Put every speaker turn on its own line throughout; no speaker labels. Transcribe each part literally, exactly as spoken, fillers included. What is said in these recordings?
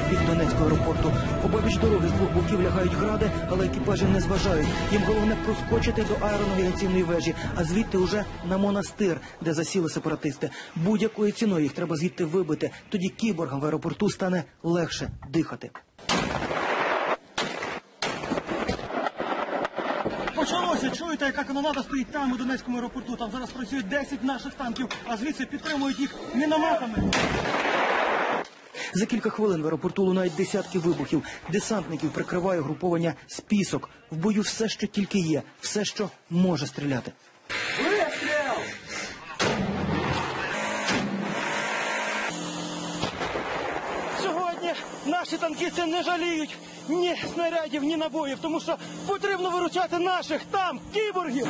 бік Донецького аеропорту. Обабіч дороги з двох боків лягають гради, але екіпажі не зважають. Їм головне проскочити до аеронавігаційної вежі, а звідти уже на монастир, де засіли сепаратисти. Будь-якою ціною їх треба звідти вибити. Тоді кіборгам в аеропорту стане легше дихати.
Почалося, чуєте, яка канонада стоїть там, у Донецькому аеропорту. Там зараз працюють десять наших танків, а звідси підтримують їх мінометами.
За кілька хвилин в аеропорту лунають десятки вибухів. Десантників прикриває груповання «Список». В бою все, що тільки є, все, що може стріляти.
Сьогодні наші танкісти не жаліють ні снарядів, ні набоїв, тому що потрібно виручати наших там кіборгів.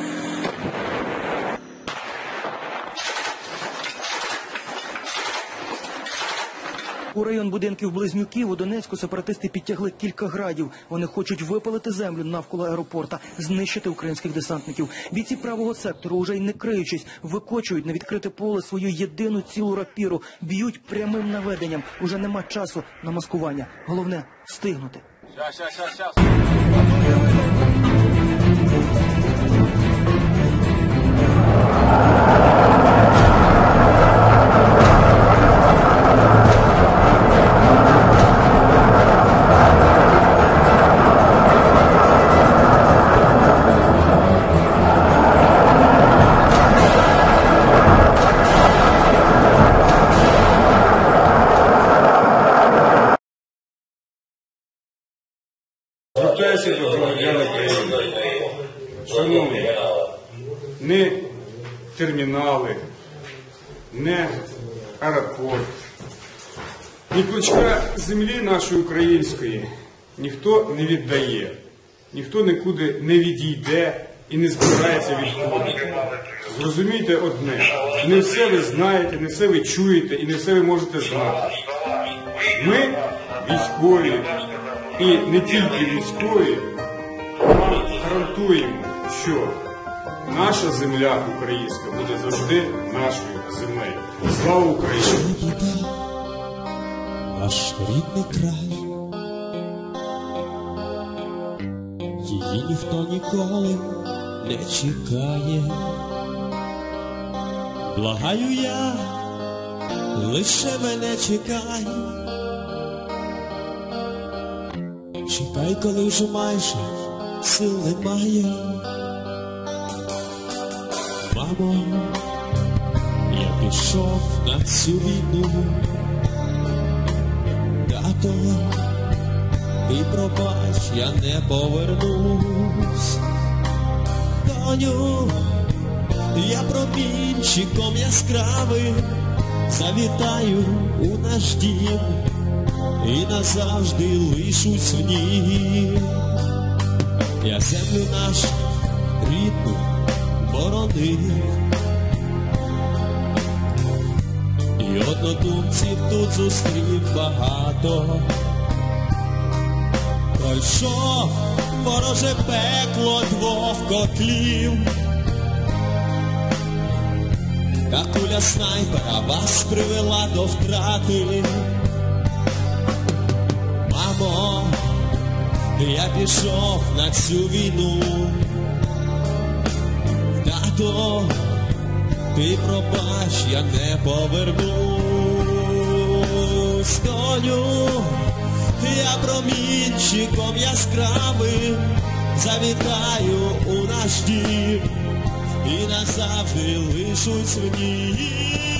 У район будинків Близнюків у Донецьку сепаратисти підтягли кілька градів. Вони хочуть випалити землю навколо аеропорта, знищити українських десантників. Бійці правого сектору, уже й не криючись, викочують на відкрите поле свою єдину цілу рапіру, б'ють прямим наведенням. Уже нема часу на маскування. Головне – встигнути.
Щас, щас, щас, щас.
Звертаюся до громадян України. Шановні, не термінали, не аеропорт, ні клочка землі нашої української ніхто не віддає, ніхто нікуди не відійде і не збирається відходити. Зрозумійте одне, не все ви знаєте, не все ви чуєте і не все ви можете знати. Ми військові, і не тільки військові, вам гарантуємо, що наша земля українська буде завжди нашою землею. Слава Україні!
Наш рідний край, її ніхто ніколи не чекає. Благаю я, лише мене чекай. Чекай, коли вже майже сил немає. Мамо, я пішов на цю війну. Тато, ти пробач, я не повернусь. Доню, я промінчиком яскравим завітаю у наш дім і назавжди лишусь в ній. Я землю нашу рідну боронив, і однодумців тут зустрів багато. Пройшов вороже пекло двох котлів, та куля снайпера вас привела до втрати. Мамо, я пішов на цю війну. Тато, ти пробач, я не повернусь. Доню, я промінчиком яскравим завітаю у наш дім і назавжди лишусь в ній.